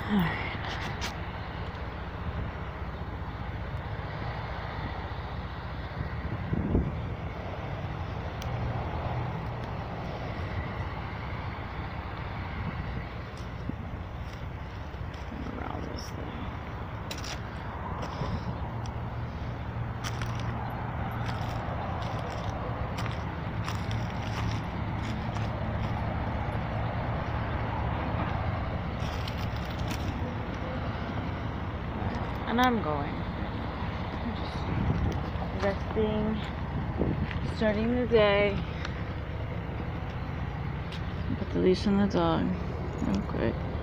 Alright. Around this thing. And I'm going. Just resting, starting the day. Put the leash on the dog real quick.